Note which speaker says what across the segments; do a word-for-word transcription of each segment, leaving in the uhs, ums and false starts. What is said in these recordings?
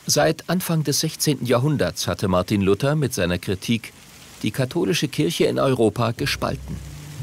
Speaker 1: Seit Anfang des sechzehnten Jahrhunderts hatte Martin Luther mit seiner Kritik die katholische Kirche in Europa gespalten.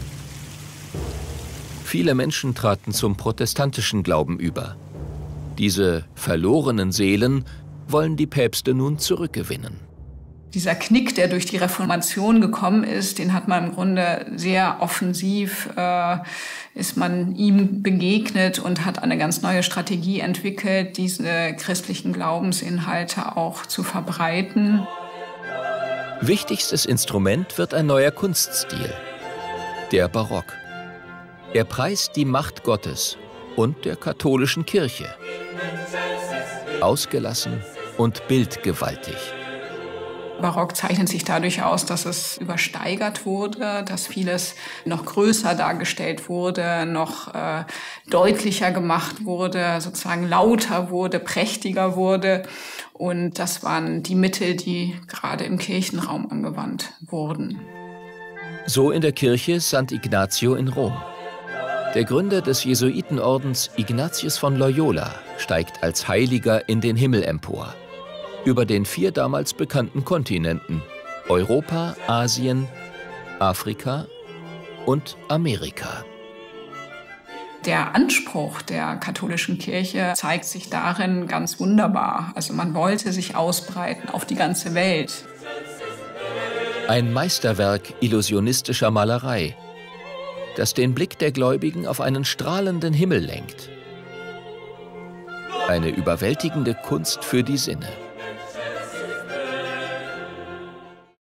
Speaker 1: Viele Menschen traten zum protestantischen Glauben über. Diese verlorenen Seelen wollen die Päpste nun zurückgewinnen.
Speaker 2: Dieser Knick, der durch die Reformation gekommen ist, den hat man im Grunde sehr offensiv, äh, ist man ihm begegnet und hat eine ganz neue Strategie entwickelt, diese christlichen Glaubensinhalte auch zu verbreiten.
Speaker 1: Wichtigstes Instrument wird ein neuer Kunststil, der Barock. Er preist die Macht Gottes und der katholischen Kirche. Ausgelassen und bildgewaltig.
Speaker 2: Barock zeichnet sich dadurch aus, dass es übersteigert wurde, dass vieles noch größer dargestellt wurde, noch äh, deutlicher gemacht wurde, sozusagen lauter wurde, prächtiger wurde. Und das waren die Mittel, die gerade im Kirchenraum angewandt wurden.
Speaker 1: So in der Kirche Sankt Ignazio in Rom. Der Gründer des Jesuitenordens Ignatius von Loyola steigt als Heiliger in den Himmel empor. Über den vier damals bekannten Kontinenten Europa, Asien, Afrika und Amerika.
Speaker 2: Der Anspruch der katholischen Kirche zeigt sich darin ganz wunderbar. Also man wollte sich ausbreiten auf die ganze Welt.
Speaker 1: Ein Meisterwerk illusionistischer Malerei, das den Blick der Gläubigen auf einen strahlenden Himmel lenkt. Eine überwältigende Kunst für die Sinne.